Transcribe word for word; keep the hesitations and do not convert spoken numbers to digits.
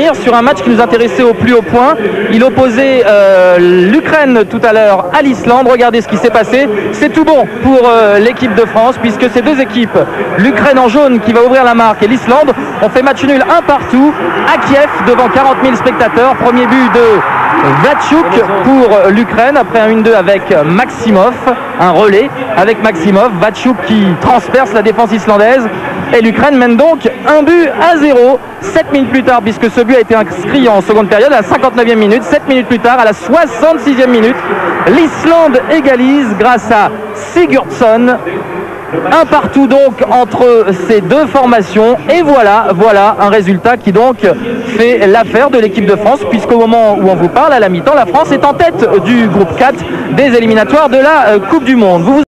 revenir sur un match qui nous intéressait au plus haut point. Il opposait euh, l'Ukraine tout à l'heure à l'Islande. Regardez ce qui s'est passé. C'est tout bon pour euh, l'équipe de France, puisque ces deux équipes, l'Ukraine en jaune qui va ouvrir la marque et l'Islande, ont fait match nul un partout à Kiev devant quarante mille spectateurs. Premier but de Vatchouk pour l'Ukraine après un un deux avec Maximov, un relais avec Maximov. Vatchouk qui transperce la défense islandaise et l'Ukraine mène donc un but à zéro. sept minutes plus tard, puisque ce but a été inscrit en seconde période à la cinquante-neuvième minute, sept minutes plus tard à la soixante-sixième minute, l'Islande égalise grâce à Sigurdsson. Un partout donc entre ces deux formations et voilà, voilà un résultat qui donc fait l'affaire de l'équipe de France, puisqu'au moment où on vous parle, à la mi-temps, la France est en tête du groupe quatre des éliminatoires de la Coupe du Monde. Vous vous